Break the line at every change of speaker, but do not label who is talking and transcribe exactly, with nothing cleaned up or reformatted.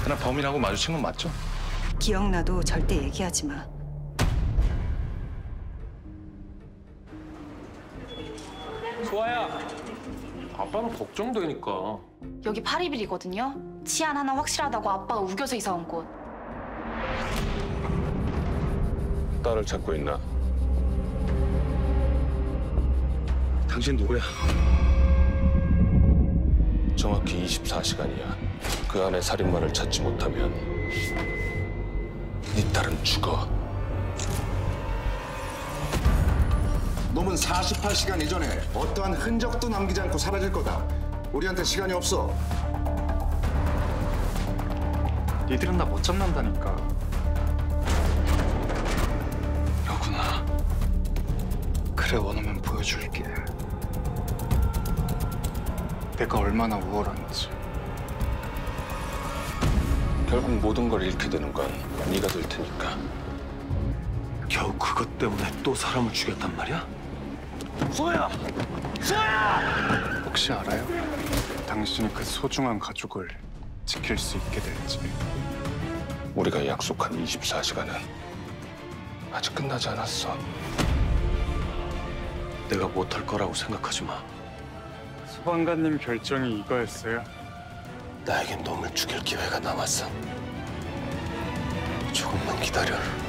그날 범인하고 마주친 건 맞죠?
기억나도 절대 얘기하지 마.
소아야, 아빠는 걱정되니까.
여기 파리빌이거든요. 치안 하나 확실하다고 아빠가 우겨서 이사 온 곳.
딸을 찾고 있나? 당신 누구야? 정확히 이십사 시간이야. 그 안에 살인마를 찾지 못하면 네 딸은 죽어.
놈은 사십팔 시간 이전에 어떠한 흔적도 남기지 않고 사라질 거다. 우리한테 시간이 없어.
니들은 나 못 잡는다니까.
여구나.
그래, 원하면 보여줄게. 내가 얼마나 우월한지.
결국 모든 걸 잃게 되는 건 네가 될 테니까.
겨우 그것 때문에 또 사람을 죽였단 말이야? 소아야! 소아야!
혹시 알아요? 당신이 그 소중한 가족을 지킬 수 있게 될지.
우리가 약속한 이십사 시간은 아직 끝나지 않았어.
내가 못할 거라고 생각하지 마.
소방관님 결정이 이거였어요?
나에겐 놈을 죽일 기회가 남았어. 조금만 기다려.